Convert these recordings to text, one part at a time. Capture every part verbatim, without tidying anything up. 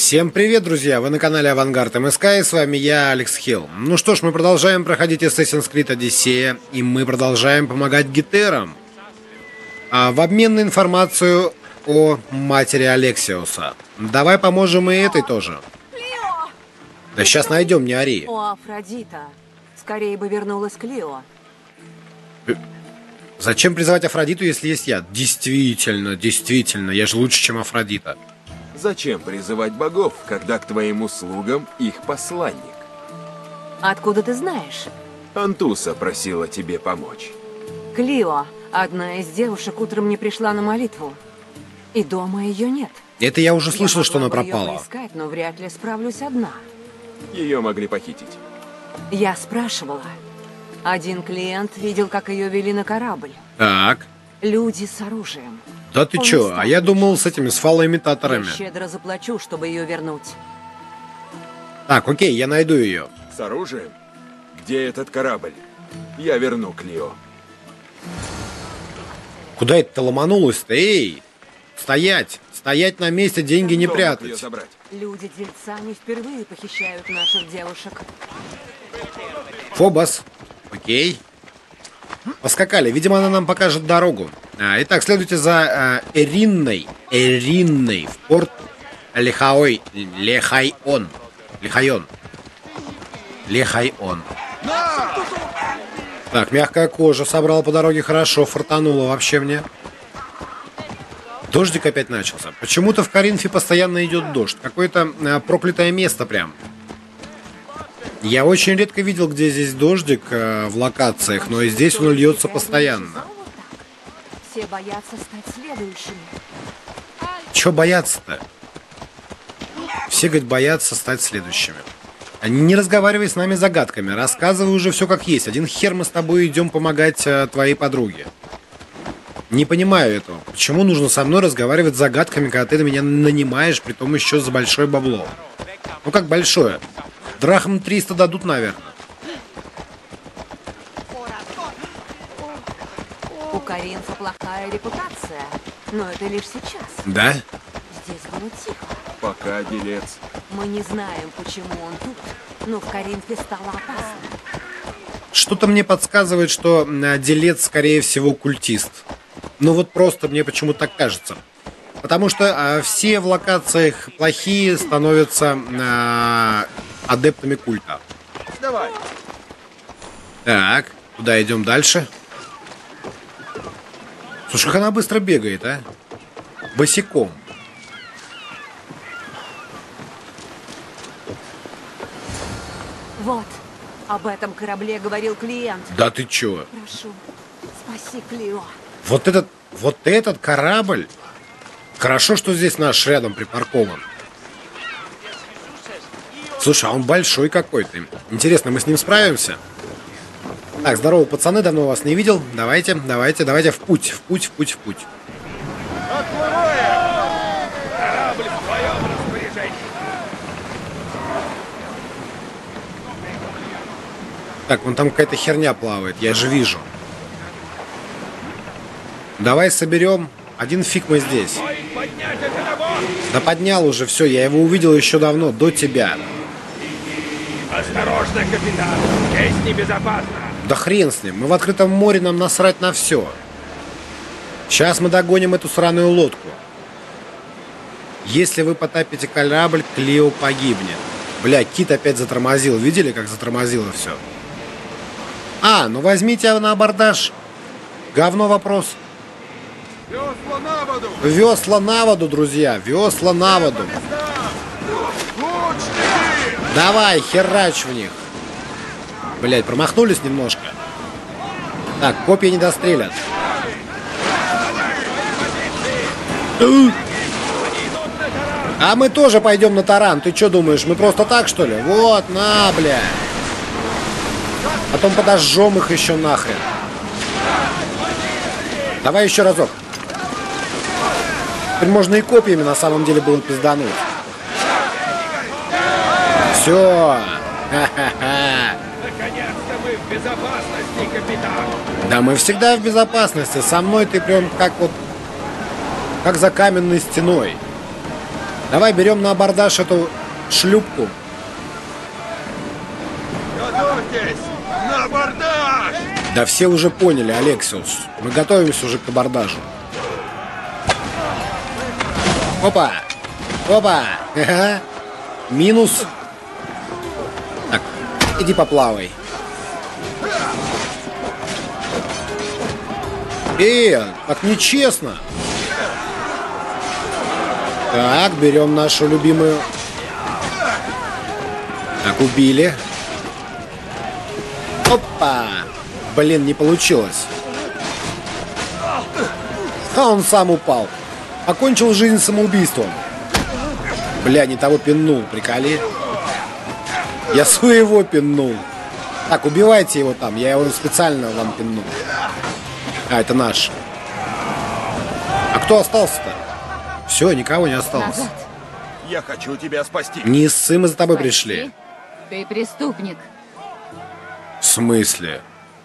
Всем привет, друзья! Вы на канале Авангард МСК, и с вами я, Алекс Хилл. Ну что ж, мы продолжаем проходить Assassin's Creed Odyssey, и мы продолжаем помогать гетерам. А в обмен на информацию о матери Алексиуса. Давай поможем и этой тоже. Клио! Да сейчас найдем, не ори. О, Афродита. Скорее бы вернулась Клио. Зачем призывать Афродиту, если есть я? Действительно, действительно, я же лучше, чем Афродита. Зачем призывать богов, когда к твоим услугам их посланник? Откуда ты знаешь? Антуса просила тебе помочь. Клио, одна из девушек, утром не пришла на молитву. И дома ее нет. Это я уже слышал, Я что она могла бы пропала. ее поискать, но вряд ли справлюсь одна. Ее могли похитить. Я спрашивала. Один клиент видел, как ее вели на корабль. Так. Люди с оружием. Да ты Он чё? стал А я думал мешать. с этими, с фалоимитаторами. Я щедро заплачу, чтобы ее вернуть. Так, окей, я найду ее. С оружием? Где этот корабль? Я верну Клио. Куда это ты ломанулась-то? Эй! Стоять! Стоять на месте, деньги не Кто мог ее прятать. забрать? Люди дельца не впервые похищают наших девушек. Фобос. Окей. Поскакали. Видимо, она нам покажет дорогу. А, итак, следуйте за э, Эринной. Эринной в порт Лехаой. Лехайон. Лехайон. Лехайон. Так, мягкая кожа. Собрал по дороге хорошо. Фартануло вообще мне. Дождик опять начался. Почему-то в Коринфе постоянно идет дождь. Какое-то э, проклятое место прям. Я очень редко видел, где здесь дождик э, в локациях, но и здесь он льется постоянно. Все боятся стать следующими. Чё бояться-то? Все, говорит, боятся стать следующими. Не разговаривай с нами загадками, рассказывай уже все как есть. Один хер мы с тобой идем помогать э, твоей подруге. Не понимаю этого. Почему нужно со мной разговаривать загадками, когда ты на меня нанимаешь, притом еще за большое бабло? Ну как большое? Драхм триста дадут, наверное. У Коринфа плохая репутация, но это лишь сейчас. Да? Здесь было тихо. Пока, делец. Мы не знаем, почему он тут, но в Коринфе стало опасно. Что-то мне подсказывает, что э, делец, скорее всего, культист. Ну вот просто мне почему-то так кажется. Потому что э, все в локациях плохие становятся э, адептами культа. Давай. Так, куда идем дальше? Слушай, как она быстро бегает, а? Босиком. Вот, об этом корабле говорил клиент. Да ты чё? Прошу, спаси Клио. Вот этот, вот этот корабль. Хорошо, что здесь наш рядом припаркован. Слушай, а он большой какой-то. Интересно, мы с ним справимся? Так, здорово, пацаны, давно вас не видел. Давайте, давайте, давайте в путь, в путь, в путь, в путь. Корабль в твоем распоряжении. Так, вон там какая-то херня плавает, я же вижу. Давай соберем. Один фиг мы здесь. Да поднял уже, все, я его увидел еще давно, до тебя. Осторожно, капитан! Здесь небезопасно! Да хрен с ним, мы в открытом море, нам насрать на все. Сейчас мы догоним эту сраную лодку. Если вы потопите корабль, Клио погибнет. Бля, кит опять затормозил. Видели, как затормозило все? А, ну возьмите на абордаж. Говно вопрос. Весла на воду! Весла на воду, друзья. Весла на воду. Лучники! Давай, херач в них. Блять, промахнулись немножко. Так, копья не дострелят. А мы тоже пойдем на таран. Ты что думаешь, мы просто так, что ли? Вот, на, бля. Потом подожжем их еще нахрен. Давай еще разок. Теперь можно и копьями на самом деле было пиздануть. Все. Наконец-то мы в безопасности, капитан! Да мы всегда в безопасности. Со мной ты прям как вот... Как за каменной стеной. Давай берем на абордаж эту шлюпку. Готовьтесь! На абордаж! Да все уже поняли, Алексиус. Мы готовимся уже к абордажу. Опа! Опа! Ага. Минус. Так, иди поплавай. Эй, так нечестно. Так, берем нашу любимую. Так, убили. Опа! Блин, не получилось. А он сам упал. Окончил жизнь самоубийством. Бля, не того пиннул, приколи. Я своего пиннул. Так, убивайте его там. Я его специально вам пиннул. А, это наш. А кто остался-то? Все, никого не осталось. Назад. Я хочу тебя спасти. Не ссы, мы за тобой Спасти? пришли. Ты преступник. В смысле?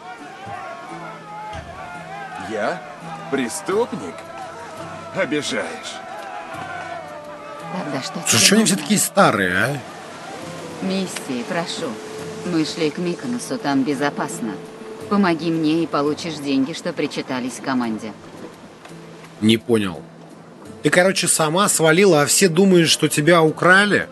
Я? Преступник? Обижаешь. Тогда что Слушай, тебе что они все нужно? такие старые, а? Миссии, прошу. Мы шли к Миконосу, там безопасно. Помоги мне и получишь деньги, что причитались команде. Не понял. Ты, короче, сама свалила, а все думают, что тебя украли?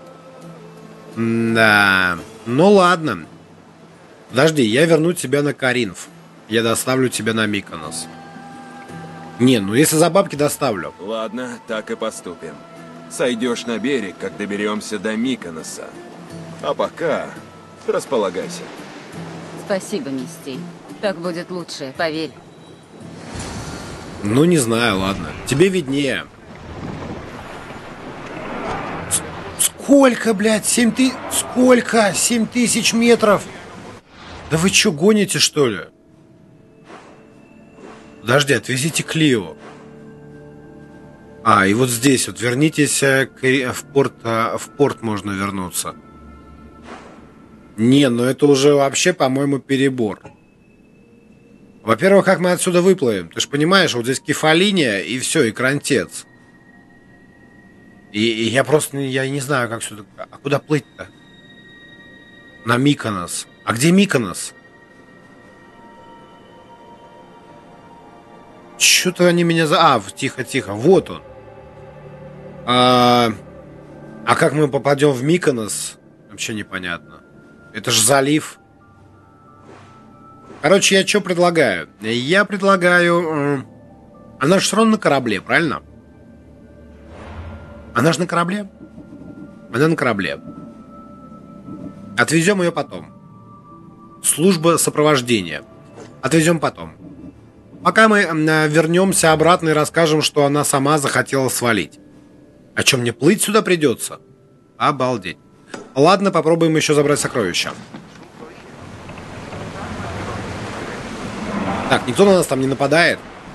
Да. Ну ладно. Подожди, я верну тебя на Коринф. Я доставлю тебя на Миконос. Не, ну если за бабки доставлю. Ладно, так и поступим. Сойдешь на берег, как доберемся до Миконоса. А пока располагайся. Спасибо, Мисти. Так будет лучше, поверь. Ну, не знаю, ладно. Тебе виднее. С- Сколько, блядь? Семь ты... Сколько? Семь тысяч метров? Да вы что, гоните, что ли? Подожди, отвезите Клио. А, и вот здесь вот вернитесь э, к- э, в порт, э, в порт можно вернуться. Не, ну это уже вообще, по-моему, перебор. Во-первых, как мы отсюда выплывем? Ты же понимаешь, вот здесь кефалиния и все, и крантец. И, и я просто я не знаю, как сюда... А куда плыть-то? На Миконос. А где Миконос? Что-то они меня за... А, тихо-тихо, вот он. А... а как мы попадем в Миконос? Вообще непонятно. Это же залив. Короче, я что предлагаю? Я предлагаю... э, Она же все равно на корабле, правильно? Она же на корабле? Она на корабле. Отвезем ее потом. Служба сопровождения. Отвезем потом. Пока мы э, вернемся обратно и расскажем, что она сама захотела свалить. А что, мне плыть сюда придется? Обалдеть. Ладно, попробуем еще забрать сокровища. Так, никто на нас там не нападает.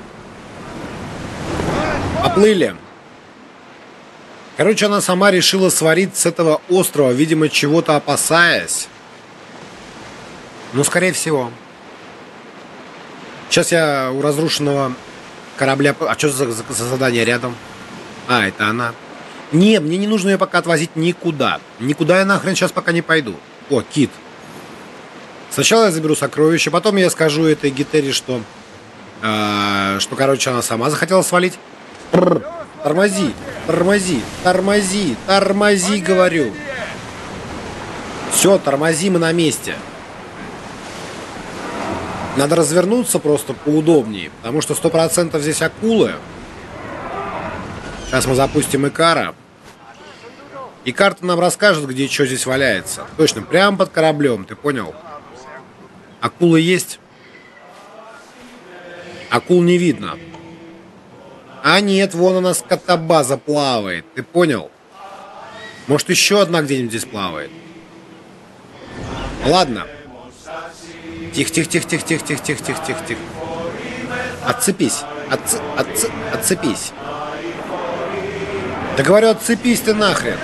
Поплыли. Короче, она сама решила свалить с этого острова, видимо, чего-то опасаясь. Ну, скорее всего. Сейчас я у разрушенного корабля... А что за, за, за задание рядом? А, это она. Не, мне не нужно ее пока отвозить никуда. Никуда я нахрен сейчас пока не пойду. О, кит. Сначала я заберу сокровища, потом я скажу этой Гетере, что... Э, что, короче, она сама захотела свалить. Пррр, тормози, тормози, тормози, тормози, говорю. Все, тормози, мы на месте. Надо развернуться просто поудобнее, потому что сто процентов здесь акулы. Сейчас мы запустим Икара. И карта нам расскажет, где что здесь валяется. Точно, прямо под кораблем, ты понял? Акулы есть? Акул не видно. А нет, вон у нас катабаза плавает, ты понял? Может, еще одна где-нибудь здесь плавает? Ладно. Тихо-тихо-тихо-тихо-тихо-тихо-тихо-тихо-тихо. Отцепись. Отц... Отц... Отцепись. Да говорю, отцепись ты нахрен.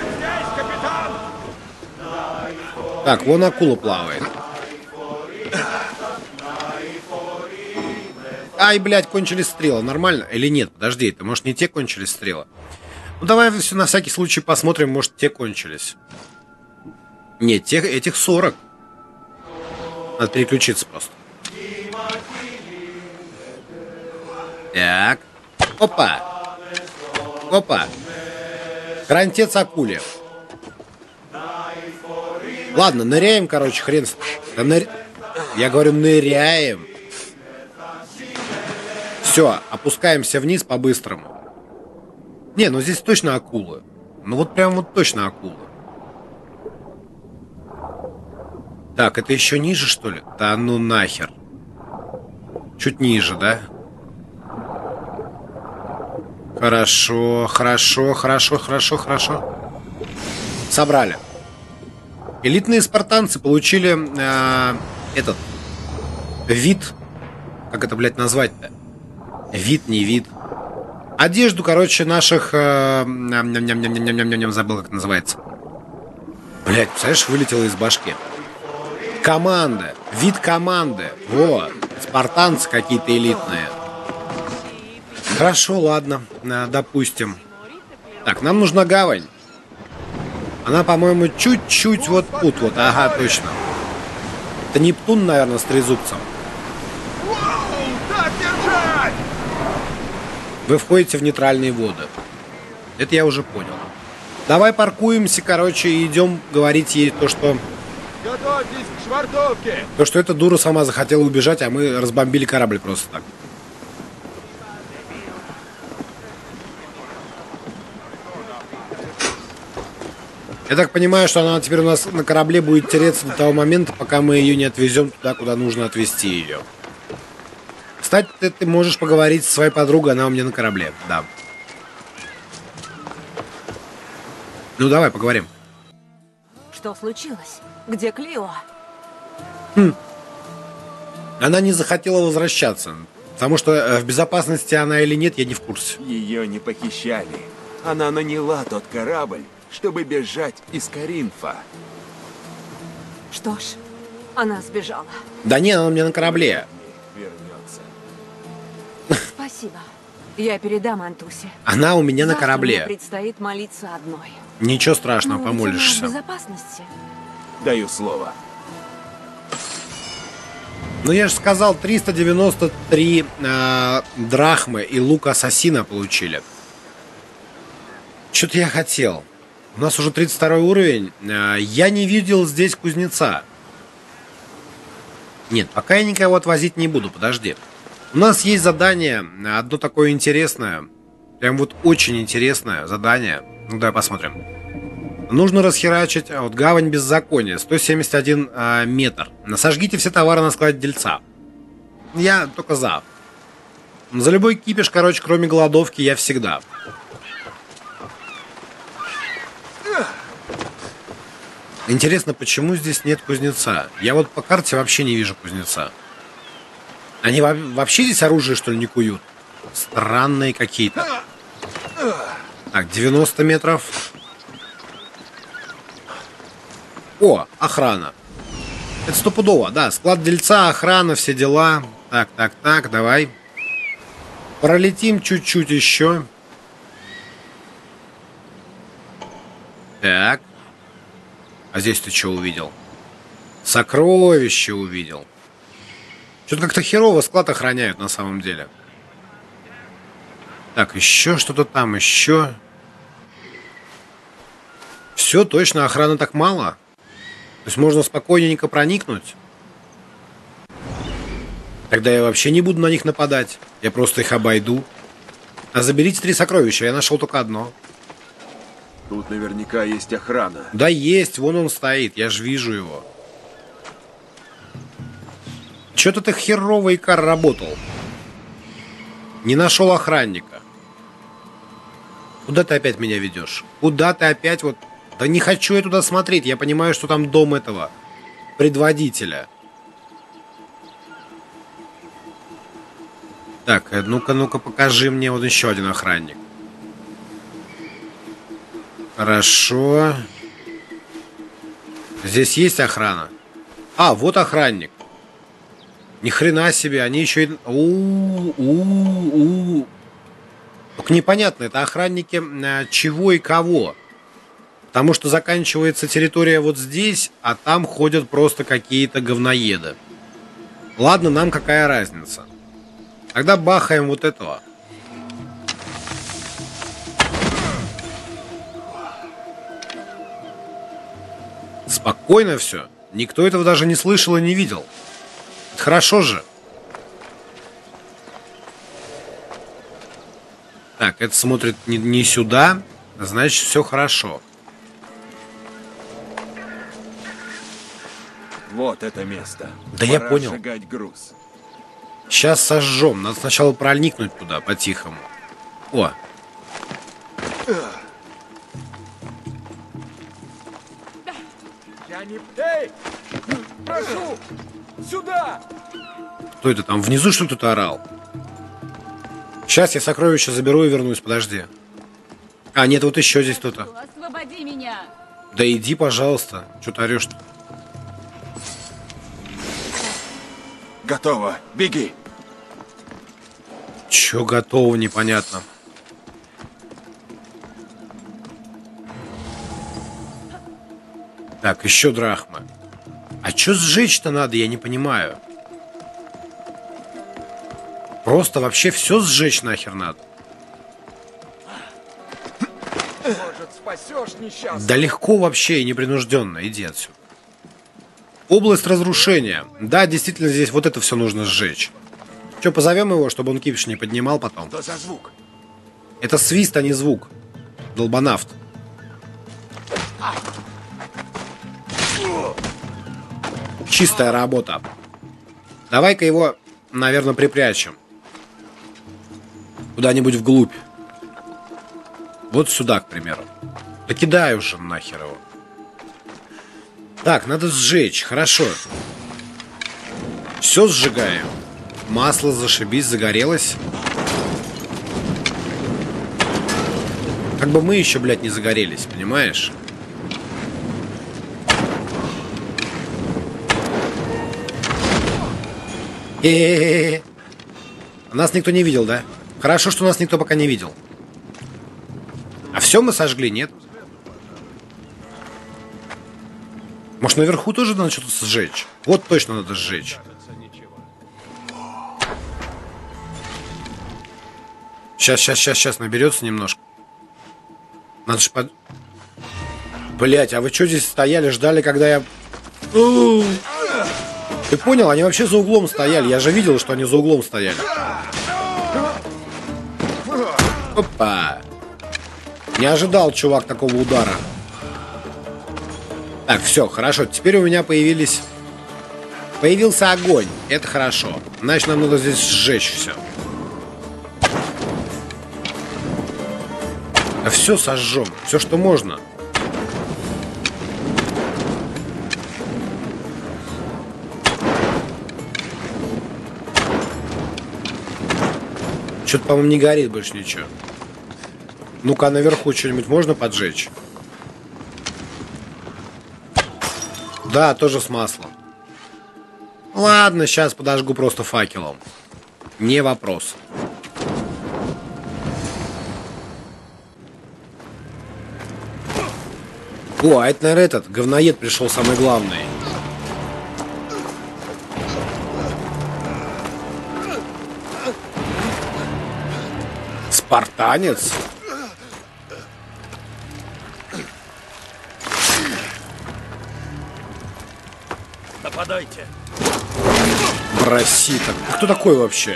Так, вон акула плавает. Ай, блядь, кончились стрелы. Нормально? Или нет? Подожди, это может не те кончились стрелы? Ну, давай все на всякий случай посмотрим, может, те кончились. Нет, тех, этих сорок. Надо переключиться просто. Так. Опа. Опа. Крантец акули. Ладно, ныряем, короче, хрен с... Да ныр... Я говорю, ныряем. Все, опускаемся вниз по-быстрому. Не, ну здесь точно акулы. Ну вот прям вот точно акулы. Так, это еще ниже, что ли? Да ну нахер. Чуть ниже, да? Хорошо, хорошо, хорошо, хорошо, хорошо. Собрали. Элитные спартанцы получили э, этот вид. Как это, блядь, назвать-то? Вид, не вид. Одежду, короче, наших... Э, забыл, как это называется. Блядь, представляешь, вылетело из башки. Команда. Вид команды. Во. Спартанцы какие-то элитные. Хорошо, ладно. Допустим. Так, нам нужна гавань. Она, по-моему, чуть-чуть вот тут вот. Ага, точно. Это Нептун, наверное, с трезубцем. Вы входите в нейтральные воды. Это я уже понял. Давай паркуемся, короче, и идем говорить ей то, что... Готовьтесь к швартовке! То, что эта дура сама захотела убежать, а мы разбомбили корабль просто так. Я так понимаю, что она теперь у нас на корабле будет тереться до того момента, пока мы ее не отвезем туда, куда нужно отвезти ее. Кстати, ты, ты можешь поговорить со своей подругой, она у меня на корабле, да. Ну, давай, поговорим. Что случилось? Где Клио? Хм. Она не захотела возвращаться, потому что в безопасности она или нет, я не в курсе. Ее не похищали. Она наняла тот корабль, чтобы бежать из Коринфа. Что ж, она сбежала. Да нет, она у меня на корабле. Вернется. Спасибо. Я передам Антусе. Она у меня на Завтра корабле. мне предстоит молиться одной. Ничего страшного, Но ведь она в помолишься. безопасности. Даю слово. Ну я же сказал, триста девяносто три э, драхмы и лук ассасина получили. Что-то я хотел. У нас уже тридцать второй уровень. Э, я не видел здесь кузнеца. Нет, пока я никого отвозить не буду, подожди. У нас есть задание, одно такое интересное. Прям вот очень интересное задание. Ну давай посмотрим. Нужно расхерачить вот гавань беззакония, сто семьдесят один э, метр. Сожгите все товары на складе дельца. Я только за. За любой кипиш, короче, кроме голодовки, я всегда. Интересно, почему здесь нет кузнеца? Я вот по карте вообще не вижу кузнеца. Они вообще здесь оружие, что ли, не куют? Странные какие-то. Так, девяносто метров. О, охрана. Это стопудово, да. Склад дельца, охрана, все дела. Так, так, так, давай. Пролетим чуть-чуть еще. Так. А здесь ты что увидел? Сокровище увидел. Что-то как-то херово склад охраняют на самом деле. Так, еще что-то там, еще. Все, точно, охраны так мало. То есть можно спокойненько проникнуть. Тогда я вообще не буду на них нападать. Я просто их обойду. А заберите три сокровища, я нашел только одно. Тут наверняка есть охрана. Да есть, вон он стоит, я же вижу его. Че-то ты херово, Икар, работал. Не нашел охранника. Куда ты опять меня ведешь? Куда ты опять вот... Да не хочу я туда смотреть, я понимаю, что там дом этого предводителя. Так, ну-ка, ну-ка, покажи мне вот еще один охранник. Хорошо. Здесь есть охрана? А, вот охранник. Ни хрена себе, они еще и... У-у-у. Только непонятно, это охранники э, чего и кого. Потому что заканчивается территория вот здесь, а там ходят просто какие-то говноеды. Ладно, нам какая разница. Тогда бахаем вот этого. Спокойно все. Никто этого даже не слышал и не видел. Это хорошо же. Так, это смотрит не, не сюда, значит, все хорошо. Вот это место. Да Пора я понял. сжигать груз. Сейчас сожжем. Надо сначала проникнуть туда по-тихому. О. Я не... Эй! Прошу! Сюда! Кто это там? Внизу что кто-то орал? Сейчас я сокровища заберу и вернусь. Подожди. А, нет, вот еще здесь кто-то. Освободи меня! Да иди, пожалуйста. Что ты орешь-то? Готово. Беги. Че готово, непонятно. Так, еще драхмы. А что сжечь-то надо, я не понимаю. Просто вообще все сжечь нахер надо. Может, спасешь несчастного? Да легко вообще и непринужденно. Иди отсюда. Область разрушения. Да, действительно, здесь вот это все нужно сжечь. Че, позовем его, чтобы он кипиш не поднимал потом? Что за звук? Это свист, а не звук. Долбанавт. Чистая работа. Давай-ка его, наверное, припрячем. Куда-нибудь вглубь. Вот сюда, к примеру. Да кидай уже нахер его. Так, надо сжечь. Хорошо. Все сжигаем. Масло, зашибись, загорелось. Как бы мы еще, блядь, не загорелись, понимаешь? Э-э-э-э. Нас никто не видел, да? Хорошо, что нас никто пока не видел. А все мы сожгли, нет? Может, наверху тоже надо что-то сжечь? Вот точно надо сжечь. Сейчас, сейчас, сейчас, сейчас наберется немножко. Надо же под... Блять, а вы что здесь стояли, ждали, когда я... Ты понял? Они вообще за углом стояли. Я же видел, что они за углом стояли. Опа. Не ожидал, чувак, такого удара. Так, все, хорошо. Теперь у меня появились... Появился огонь. Это хорошо. Значит, нам надо здесь сжечь все. А все сожжем. Все, что можно. Что-то, по-моему, не горит больше ничего. Ну-ка, наверху что-нибудь можно поджечь? Да, тоже с маслом. Ладно, сейчас подожгу просто факелом. Не вопрос. О, а это, наверное, этот говноед пришел самый главный. Спартанец? Нападайте. Бросита. Кто такой вообще?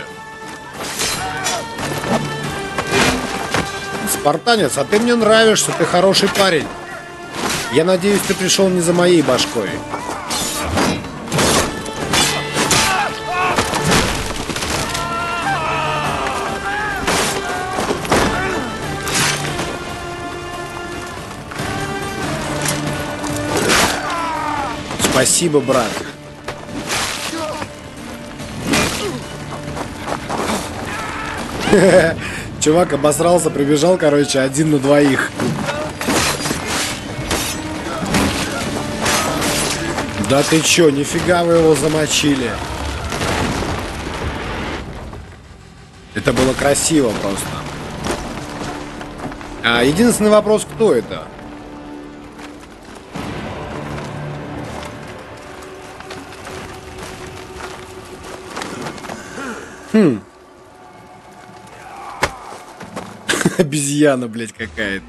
Спартанец, а ты мне нравишься, ты хороший парень. Я надеюсь, ты пришел не за моей башкой. Спасибо, брат. Чувак обосрался, прибежал, короче, один на двоих. Да ты чё, нифига вы его замочили. Это было красиво просто. А единственный вопрос, кто это? Хм. Обезьяна, блядь, какая-то.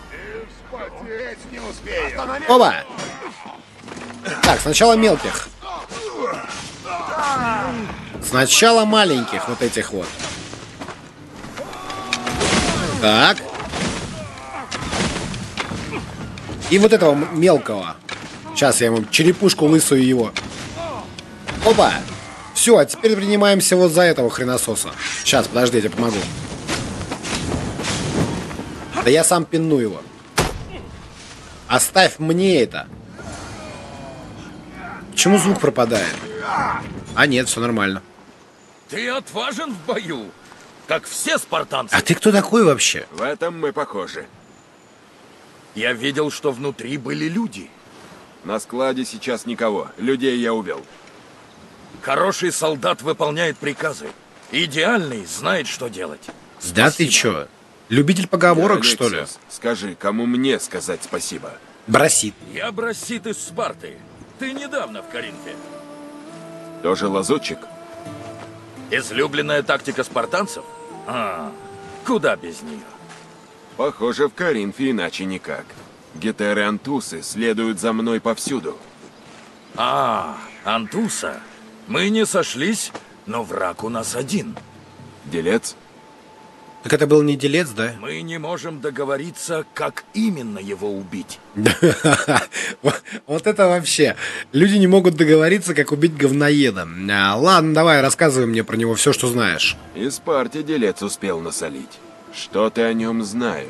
Опа! Так, сначала мелких. Сначала маленьких, вот этих вот. Так. И вот этого мелкого. Сейчас я ему черепушку лысую его. Опа! Все, а теперь принимаемся вот за этого хренососа. Сейчас, подожди, я тебе помогу. Да я сам пинну его. Оставь мне это. Почему звук пропадает? А нет, все нормально. Ты отважен в бою, как все спартанцы. А ты кто такой вообще? В этом мы похожи. Я видел, что внутри были люди. На складе сейчас никого. Людей я увел. Хороший солдат выполняет приказы. Идеальный знает, что делать. Да ты чё? Любитель поговорок, что ли? Алексис, скажи, кому мне сказать спасибо? Бросит. Я Брасит из Спарты. Ты недавно в Коринфе. Тоже лазутчик? Излюбленная тактика спартанцев? А, куда без нее? Похоже, в Коринфе иначе никак. Гетеры Антусы следуют за мной повсюду. А, Антуса. Мы не сошлись, но враг у нас один. Делец? Так это был не делец, да? Мы не можем договориться, как именно его убить. Вот это вообще. Люди не могут договориться, как убить говноеда. А, ладно, давай, рассказывай мне про него все, что знаешь. И Спарте делец успел насолить. Что ты о нем знаешь?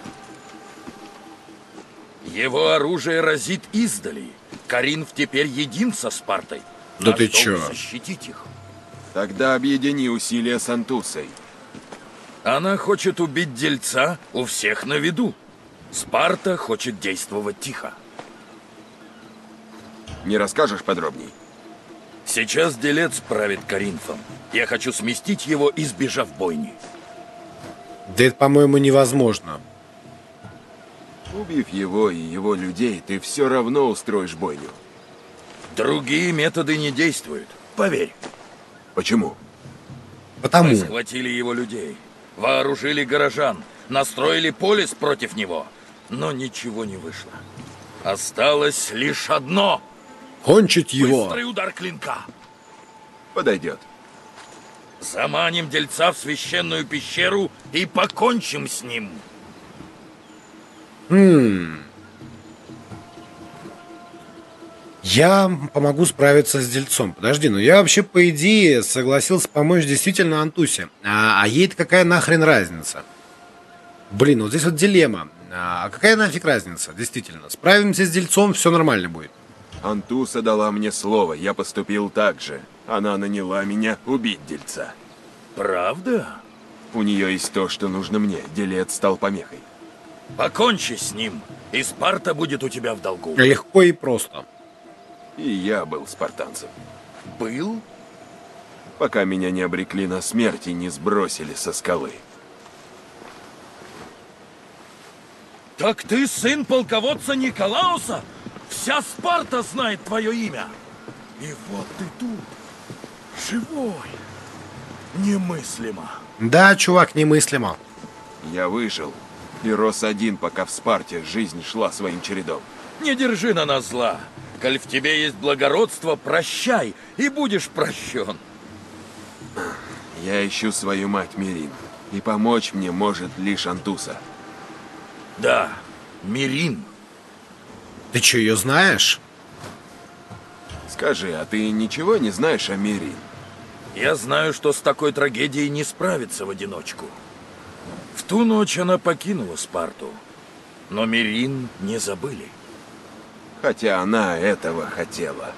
Его оружие разит издали. Коринф теперь един со Спартой. Да Наш ты долг чё? защитить их. Тогда объедини усилия с Антусой. Она хочет убить дельца у всех на виду. Спарта хочет действовать тихо. Не расскажешь подробней? Сейчас делец правит Коринфом. Я хочу сместить его, избежав бойни. Да это, по-моему, невозможно. Убив его и его людей, ты все равно устроишь бойню. Другие методы не действуют. Поверь. Почему? Потому. Мы схватили его людей, вооружили горожан, настроили полис против него, но ничего не вышло. Осталось лишь одно. Кончить его. Быстрый удар клинка. Подойдет. Заманим дельца в священную пещеру и покончим с ним. Хм. Я помогу справиться с дельцом. Подожди, ну я вообще, по идее, согласился помочь действительно Антусе. А, а ей-то какая нахрен разница? Блин, вот здесь вот дилемма. А какая нафиг разница? Действительно. Справимся с дельцом, все нормально будет. Антуса дала мне слово, я поступил так же. Она наняла меня убить дельца. Правда? У нее есть то, что нужно мне. Делец стал помехой. Покончи с ним, и Спарта будет у тебя в долгу. Легко и просто. И я был спартанцем. Был? Пока меня не обрекли на смерть и не сбросили со скалы. Так ты сын полководца Николауса? Вся Спарта знает твое имя. И вот ты тут, живой. Немыслимо. Да, чувак, немыслимо. Я выжил и рос один, пока в Спарте жизнь шла своим чередом. Не держи на нас зла. Коль в тебе есть благородство, прощай, и будешь прощен. Я ищу свою мать Мирин, и помочь мне может лишь Антуса. Да, Мирин. Ты что, ее знаешь? Скажи, а ты ничего не знаешь о Мирин? Я знаю, что с такой трагедией не справиться в одиночку. В ту ночь она покинула Спарту, но Мирин не забыли. Хотя она этого хотела.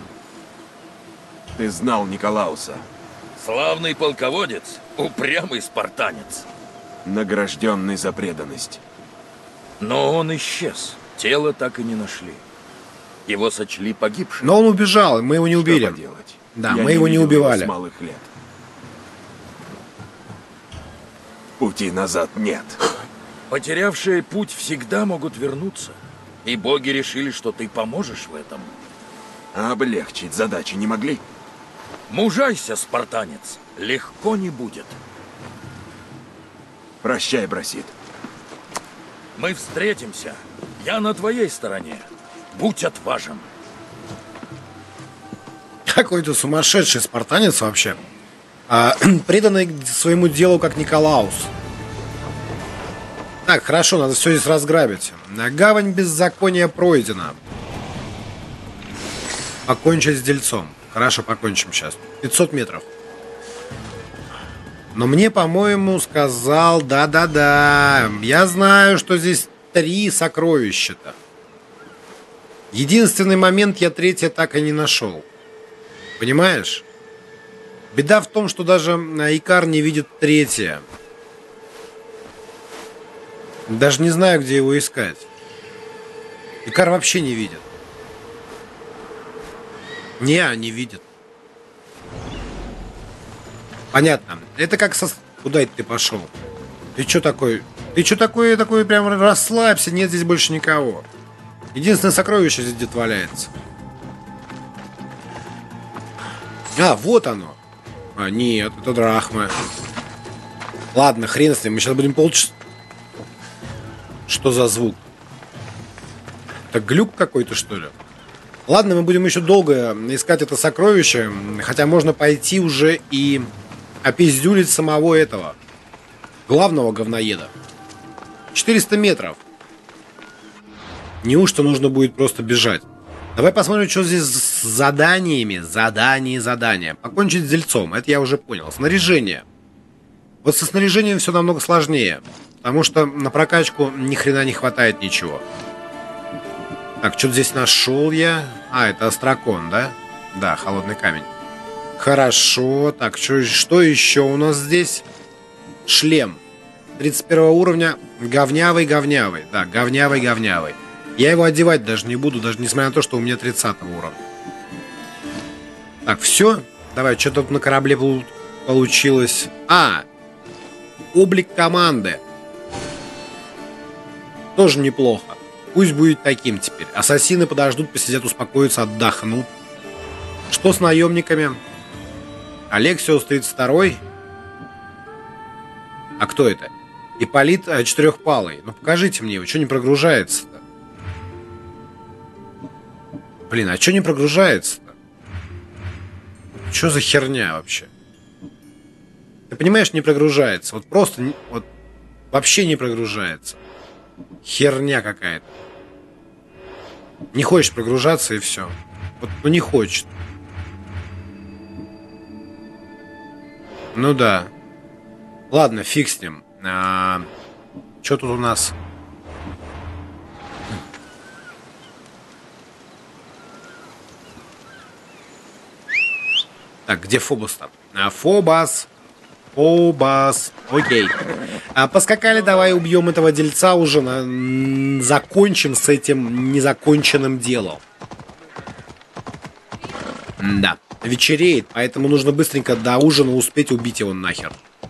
Ты знал Николауса. Славный полководец, упрямый спартанец. Награжденный за преданность. Но он исчез. Тело так и не нашли. Его сочли погибшим. Но он убежал, и мы его не убили. Что поделать? Да, Я мы его не видел убивали. с малых лет. Пути назад нет. Потерявшие путь всегда могут вернуться. И боги решили, что ты поможешь в этом. А облегчить задачи не могли? Мужайся, спартанец. Легко не будет. Прощай, Брасид. Мы встретимся. Я на твоей стороне. Будь отважен. Какой-то сумасшедший спартанец вообще. А, преданный своему делу, как Николаус. Так, хорошо, надо все здесь разграбить. Гавань беззакония пройдена. Покончить с дельцом. Хорошо, покончим сейчас. пятьсот метров. Но мне, по-моему, сказал... Да-да-да. Я знаю, что здесь три сокровища-то. Единственный момент, я третье так и не нашел. Понимаешь? Беда в том, что даже Икар не видит третье. Даже не знаю, где его искать. Икар вообще не видит. Не, не видит. Понятно. Это как со... Куда это ты пошел? Ты что такой? Ты что такой, такой прям расслабься, нет здесь больше никого. Единственное сокровище здесь где-то валяется. А, вот оно. А, нет, это драхма. Ладно, хрен с ним, мы сейчас будем полчаса... Что за звук? Это глюк какой-то, что ли? Ладно, мы будем еще долго искать это сокровище. Хотя можно пойти уже и опиздюлить самого этого главного говноеда. четыреста метров. Неужто нужно будет просто бежать? Давай посмотрим, что здесь с заданиями. Задания, задания. Покончить с дельцом. Это я уже понял. Снаряжение. Вот со снаряжением все намного сложнее. Потому что на прокачку ни хрена не хватает ничего. Так, что-то здесь нашел я. А, это острокон, да? Да, холодный камень. Хорошо. Так, что, что еще у нас здесь? Шлем. тридцать первого уровня. Говнявый-говнявый. Да, говнявый-говнявый. Я его одевать даже не буду, даже несмотря на то, что у меня тридцатого уровня. Так, все. Давай, что тут на корабле получилось? А! Облик команды. Тоже неплохо. Пусть будет таким теперь. Ассасины подождут, посидят, успокоятся, отдохнут. Что с наемниками? Алексиос тридцать второй. А кто это? Ипполит четырехпалый. Ну покажите мне его, что не прогружается-то? Блин, а что не прогружается-то? Что за херня вообще? Ты понимаешь, не прогружается. Вот просто вот, вообще не прогружается. Херня какая-то. Не хочешь прогружаться и все. Вот, ну не хочет. Ну да. Ладно, фиг с ним. А, что тут у нас? Так, где Фобос-то? А, Фобос. Фобос. Окей. А, поскакали, давай убьем этого дельца уже. На... Закончим с этим незаконченным делом. Да. Вечереет, поэтому нужно быстренько до ужина успеть убить его нахер.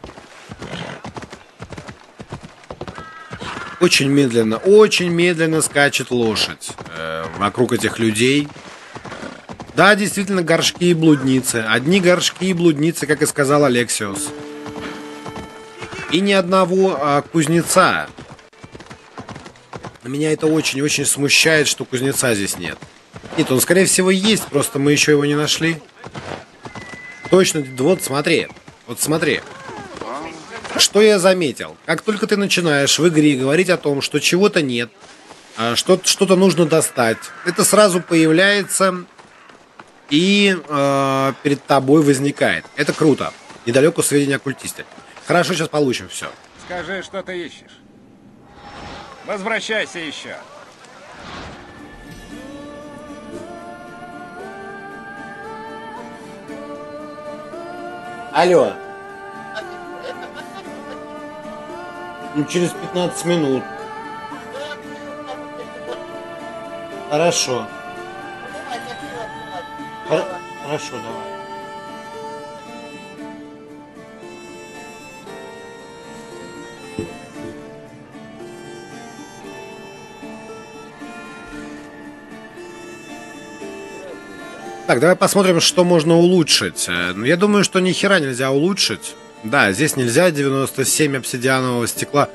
Очень медленно, очень медленно скачет лошадь э, вокруг этих людей. Да, действительно, горшки и блудницы. Одни горшки и блудницы, как и сказал Алексиос. И ни одного а, кузнеца. Меня это очень-очень смущает, что кузнеца здесь нет. Нет, он, скорее всего, есть, просто мы еще его не нашли. Точно, вот смотри, вот смотри. Что я заметил? Как только ты начинаешь в игре говорить о том, что чего-то нет, что-то, что-то нужно достать, это сразу появляется и э, перед тобой возникает. Это круто. Недалеко сведения о культисте. Хорошо, сейчас получим все. Скажи, что ты ищешь. Возвращайся еще. Алло. Ну, через пятнадцать минут. Хорошо. Хор- Хорошо, давай. Так, давай посмотрим, что можно улучшить. Ну, я думаю, что ни хера нельзя улучшить. Да, здесь нельзя девяносто семь обсидианового стекла.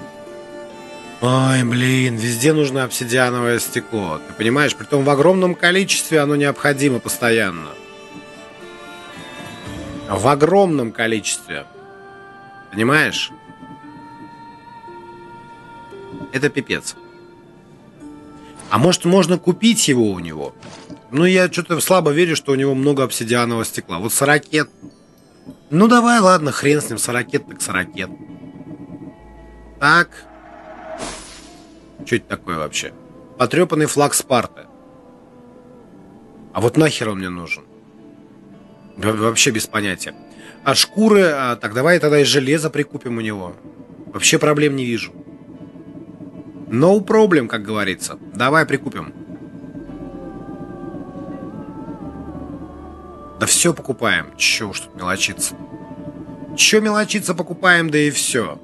Ой, блин, везде нужно обсидиановое стекло. Ты понимаешь, притом в огромном количестве оно необходимо постоянно. В огромном количестве. Понимаешь? Это пипец. А может, можно купить его у него? Ну, я что-то слабо верю, что у него много обсидианового стекла. Вот сорокет. Ну, давай, ладно, хрен с ним. Сорокет так сорокет. Так. Что это такое вообще? Потрепанный флаг Спарты. А вот нахер он мне нужен? Вообще без понятия. А шкуры... А, так, давай тогда и железо прикупим у него. Вообще проблем не вижу. No problem, как говорится. Давай прикупим. Да все покупаем. Че уж тут мелочиться. Че мелочиться, покупаем, да и все.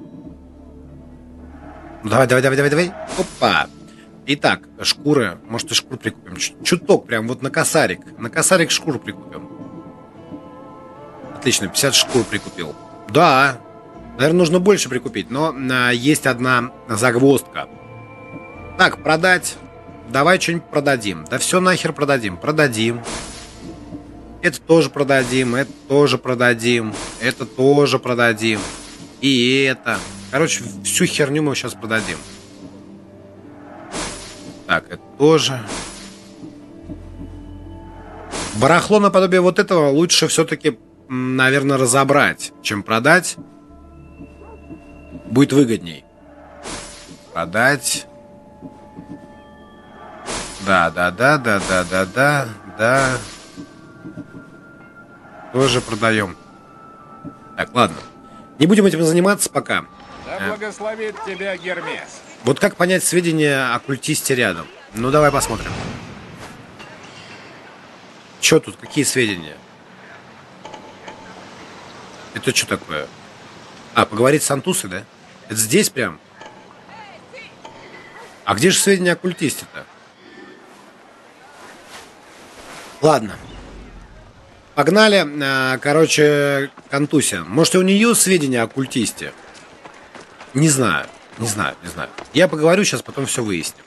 Ну, давай, давай, давай, давай, давай. Опа. Итак, шкуры. Может, и шкуру прикупим. Чуток, прям вот на косарик. На косарик шкуру прикупим. Отлично, пятьдесят шкур прикупил. Да. Наверное, нужно больше прикупить. Но а, есть одна загвоздка. Так, продать. Давай что-нибудь продадим. Да все нахер продадим. Продадим. Это тоже продадим. Это тоже продадим. Это тоже продадим. И это. Короче, всю херню мы сейчас продадим. Так, это тоже. Барахло наподобие вот этого лучше все-таки, наверное, разобрать, чем продать. Будет выгодней. Продать. Да, да, да, да, да, да, да, да. Тоже продаем. Так, ладно. Не будем этим заниматься пока. Да благословит тебя Гермес. Вот как понять сведения о культисте рядом? Ну, давай посмотрим. Че тут? Какие сведения? Это что такое? А, поговорить с Антусой, да? Это здесь прям? А где же сведения о культисте-то? Ладно. Погнали, короче, к Антусе. Может, и у нее сведения о культисте? Не знаю, не знаю, не знаю. Я поговорю сейчас, потом все выясним.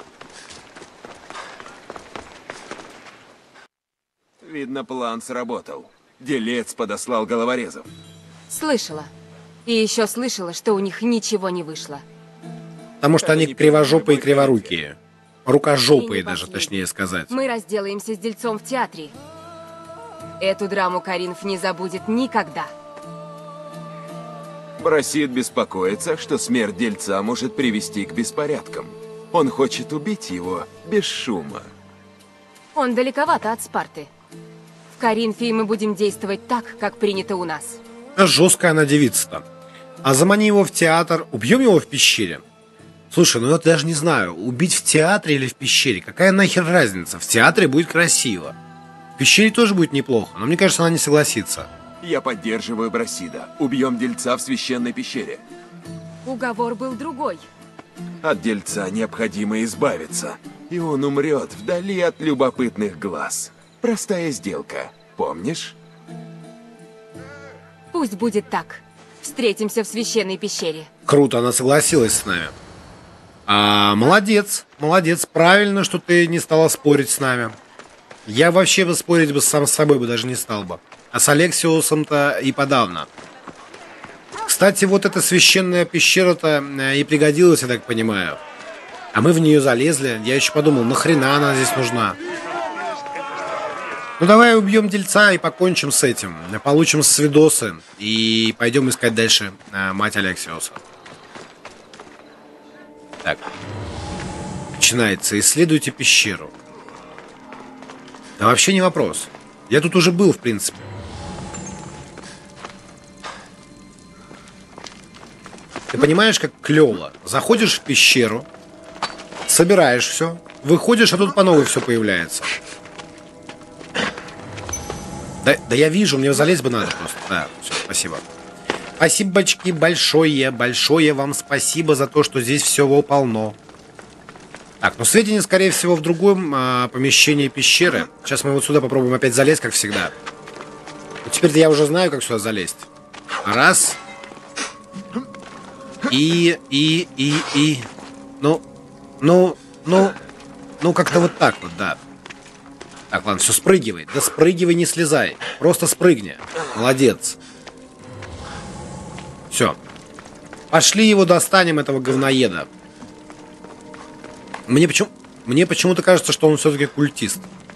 Видно, план сработал. Делец подослал головорезов. Слышала. И еще слышала, что у них ничего не вышло. Потому что они кривожопые и криворукие. Рукожопые даже, точнее сказать. Мы разделаемся с дельцом в театре. Эту драму Каринф не забудет никогда. Брасид беспокоится, что смерть дельца может привести к беспорядкам. Он хочет убить его без шума. Он далековато от Спарты. В Каринфе мы будем действовать так, как принято у нас. Жесткая она девица-то. А замани его в театр, убьем его в пещере. Слушай, ну я даже не знаю, убить в театре или в пещере, какая нахер разница? В театре будет красиво. В пещере тоже будет неплохо, но мне кажется, она не согласится. Я поддерживаю Брасида. Убьем дельца в священной пещере. Уговор был другой. От дельца необходимо избавиться, и он умрет вдали от любопытных глаз. Простая сделка, помнишь? Пусть будет так. Встретимся в священной пещере. Круто, она согласилась с нами. А, молодец, молодец, правильно, что ты не стала спорить с нами. Я вообще бы спорить бы сам с собой бы даже не стал бы. А с Алексиусом-то и подавно. Кстати, вот эта священная пещера-то и пригодилась, я так понимаю. А мы в нее залезли. Я еще подумал, нахрена она здесь нужна? Ну давай убьем дельца и покончим с этим. Получим свидосы и пойдем искать дальше мать Алексиуса. Так. Начинается. Исследуйте пещеру. Да вообще не вопрос. Я тут уже был, в принципе. Ты понимаешь, как клево? Заходишь в пещеру, собираешь все, выходишь, а тут по новой все появляется. Да, да я вижу, мне залезть бы надо просто. Да, все, спасибо. Спасибочки большое, большое вам спасибо за то, что здесь всего полно. Так, ну сведения, скорее всего, в другом а, помещении пещеры. Сейчас мы вот сюда попробуем опять залезть, как всегда. Вот теперь-то я уже знаю, как сюда залезть. Раз. И, и, и, и. Ну, ну, ну, ну, как-то вот так вот, да. Так, ладно, все, спрыгивай. Да спрыгивай, не слезай. Просто спрыгни. Молодец. Все. Пошли его достанем, этого говноеда. Мне, почему... Мне почему-то кажется, что он все-таки культист.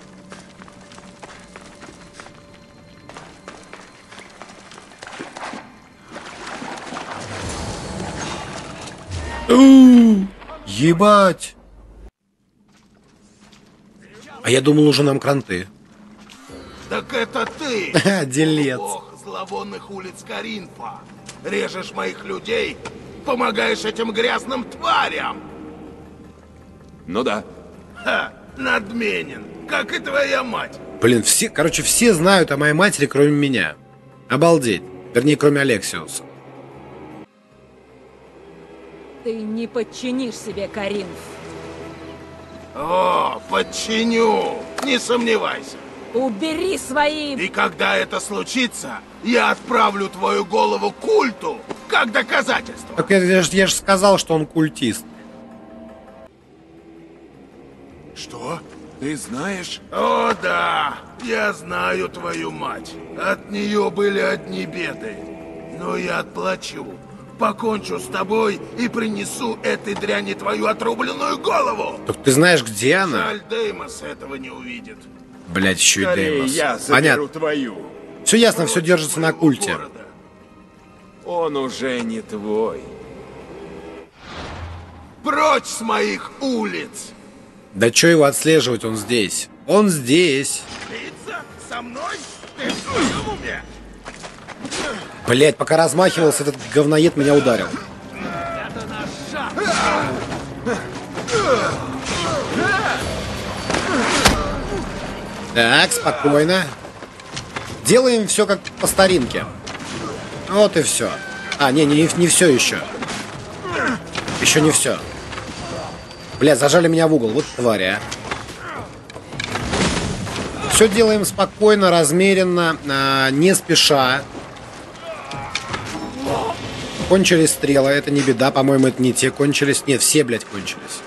У-у-у, ебать! А я думал, уже нам кранты. Так это ты! Делец. Бог зловонных улиц Каринфа. Режешь моих людей, помогаешь этим грязным тварям. Ну да. Ха, надменен, как и твоя мать. Блин, все, короче, все знают о моей матери, кроме меня. Обалдеть. Вернее, кроме Алексиуса. Ты не подчинишь себе, Каринф. О, подчиню, не сомневайся. Убери свои... И когда это случится, я отправлю твою голову культу, как доказательство. Так я, я, же, я же сказал, что он культист. Что? Ты знаешь? О, да, я знаю твою мать. От нее были одни беды. Но я отплачу. Покончу с тобой и принесу этой дряни твою отрубленную голову. Так ты знаешь, где она? Жаль, Деймос этого не увидит. Блять, еще и Скорее Деймос. я заберу Понятно. твою. Все ясно, все держится на культе. Города. Он уже не твой. Прочь с моих улиц! Да что его отслеживать, он здесь. Он здесь. Биться со мной? Ты в своем уме? Блять, пока размахивался, этот говноед меня ударил. Это наш шаг. Так, спокойно. Делаем все как по старинке. Вот и все. А, не, не, не все еще. Еще не все. Бля, зажали меня в угол. Вот твари, а. Все делаем спокойно, размеренно, а, не спеша. Кончились стрелы, это не беда. По-моему, это не те кончились. Нет, все, блядь, кончились.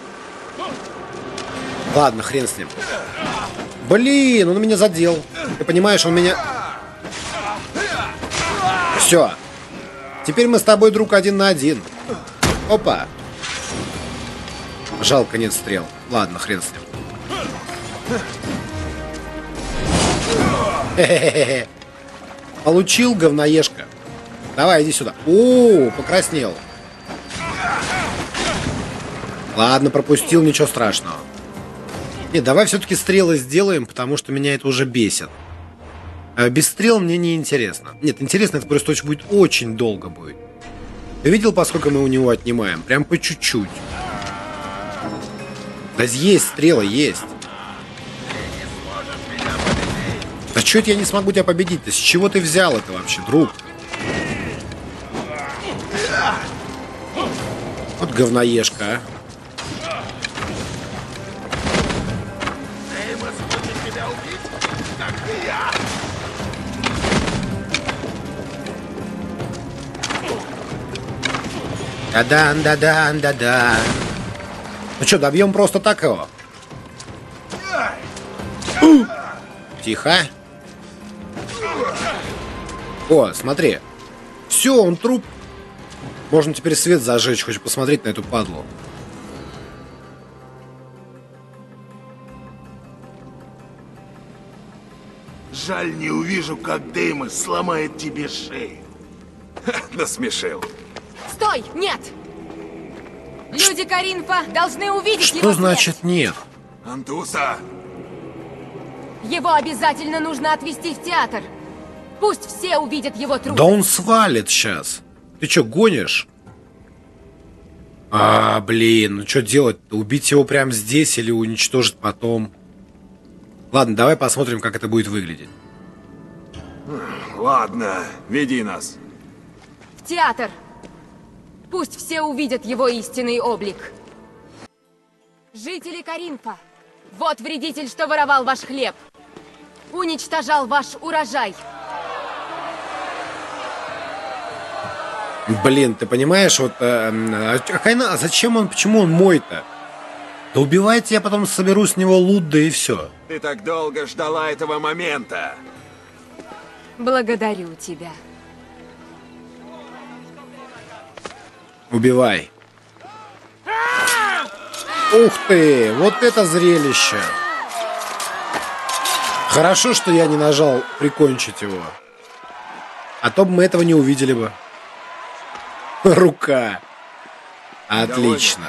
Ладно, хрен с ним. Блин, он меня задел. Ты понимаешь, он меня... Все. Теперь мы с тобой, друг, один на один. Опа. Жалко, нет стрел. Ладно, хрен с ним. Хе-хе-хе. Получил, говноежка. Давай, иди сюда. О, покраснел. Ладно, пропустил, ничего страшного. Нет, давай все-таки стрелы сделаем, потому что меня это уже бесит. А без стрел мне не интересно. Нет, интересно, это просто очень будет очень долго будет. Ты видел, поскольку мы у него отнимаем? Прям по чуть-чуть. Да есть стрелы, есть. Да что это я не смогу тебя победить-то? С чего ты взял это вообще, друг? Вот говноежка, а. Деймос хочет тебя убить, как и я. Да-дан, да-дан, да-дан. Ну что, добьем просто так его? Тихо. О, смотри. Все, он труп. Можно теперь свет зажечь, хочу посмотреть на эту падлу. Жаль, не увижу, как Деймос сломает тебе шею. Насмешил. Стой! Нет! Люди Каринфа должны увидеть Что его значит смерть. нет? Антуса! Его обязательно нужно отвезти в театр. Пусть все увидят его труп. Да он свалит сейчас. Ты что, гонишь? А, блин, ну что делать-то? Убить его прямо здесь или уничтожить потом? Ладно, давай посмотрим, как это будет выглядеть. Ладно, веди нас. В театр. Пусть все увидят его истинный облик. Жители Коринфа, вот вредитель, что воровал ваш хлеб. Уничтожал ваш урожай. Блин, ты понимаешь, вот э, а какая на- а зачем он, почему он мой-то? Да убивайте, я потом соберу с него лут, да и все. Ты так долго ждала этого момента. Благодарю тебя. Убивай. Ух ты, вот это зрелище. Хорошо, что я не нажал прикончить его. А то бы мы этого не увидели бы. Рука. Отлично.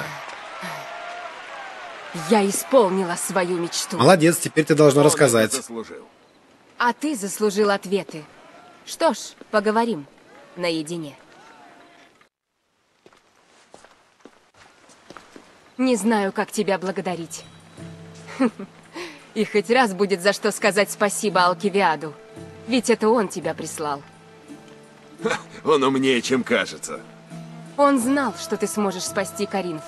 Я исполнила свою мечту. Молодец, теперь ты должна Он это рассказать. заслужил. А ты заслужил ответы. Что ж, поговорим наедине. Не знаю, как тебя благодарить. И хоть раз будет за что сказать спасибо Алкивиаду. Ведь это он тебя прислал. Он умнее, чем кажется. Он знал, что ты сможешь спасти Коринф.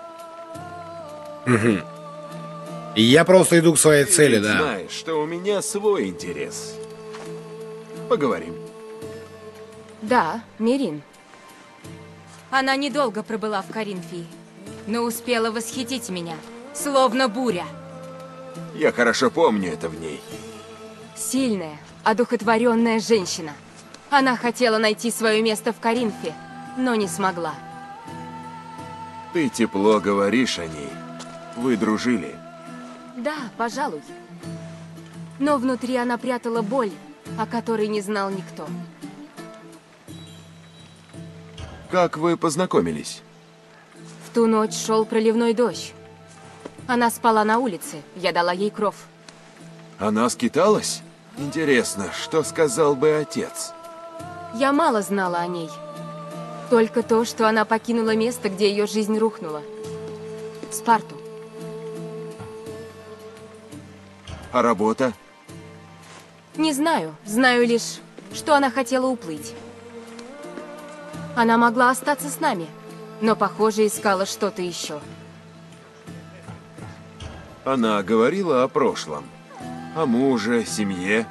И я просто иду к своей Ты цели, ведь да. знаешь, что у меня свой интерес. Поговорим. Да, Мирин. Она недолго пробыла в Коринфии, но успела восхитить меня, словно буря. Я хорошо помню это в ней. Сильная, одухотворенная женщина. Она хотела найти свое место в Коринфе, но не смогла. Ты тепло говоришь о ней. Вы дружили. Да, пожалуй. Но внутри она прятала боль, о которой не знал никто. Как вы познакомились? В ту ночь шел проливной дождь. Она спала на улице, я дала ей кров. Она скиталась? Интересно, что сказал бы отец? Я мало знала о ней. Только то, что она покинула место, где ее жизнь рухнула. Спарту. А работа? Не знаю, знаю лишь, что она хотела уплыть. Она могла остаться с нами, но, похоже, искала что-то еще. Она говорила о прошлом. О муже, семье.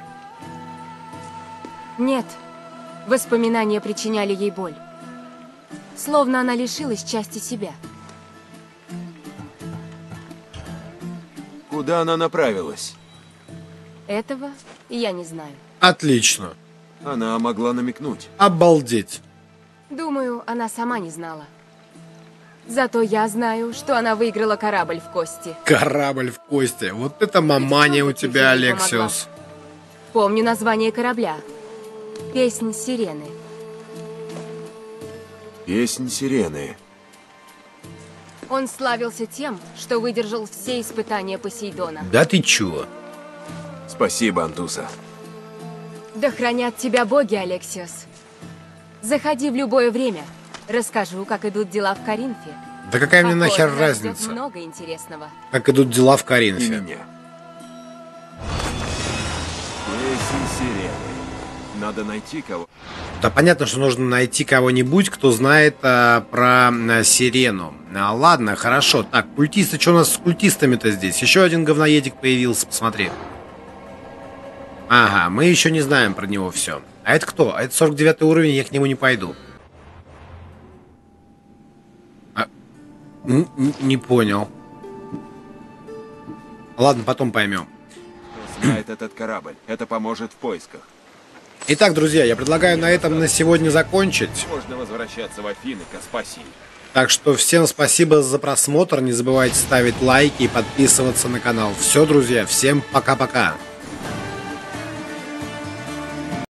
Нет, воспоминания причиняли ей боль. Словно она лишилась части себя. Куда она направилась? Этого я не знаю. Отлично. Она могла намекнуть. Обалдеть. Думаю, она сама не знала. Зато я знаю, что она выиграла корабль в кости. Корабль в кости. Вот это мамания у тебя, ей Алексиос. Помню название корабля. Песнь сирены. Песнь сирены. Он славился тем, что выдержал все испытания Посейдона. Да ты чё? Спасибо, Антуса. Да хранят тебя боги, Алексиос. Заходи в любое время. Расскажу, как идут дела в Коринфе. Да какая мне Похоже, нахер нас ждет разница? много интересного. Как идут дела в И Коринфе? меня. Песнь сирены. Надо найти кого. Да понятно, что нужно найти кого-нибудь, кто знает а, про а, сирену. А, ладно, хорошо. Так, культисты, что у нас с культистами-то здесь? Еще один говноедик появился, посмотри. Ага, мы еще не знаем про него все. А это кто? А это сорок девятый уровень, я к нему не пойду. А, н- н- не понял. Ладно, потом поймем. Кто знает этот корабль. Это поможет в поисках. Итак, друзья, я предлагаю на этом на сегодня закончить. Можно возвращаться в Афины к Аспасии. Так что всем спасибо за просмотр. Не забывайте ставить лайки и подписываться на канал. Все, друзья, всем пока-пока.